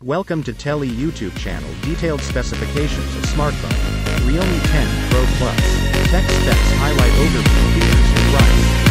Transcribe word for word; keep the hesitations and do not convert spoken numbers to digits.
Welcome to Telly YouTube channel. Detailed specifications of smartphone. Realme ten Pro Plus. Tech specs highlight overview features and price.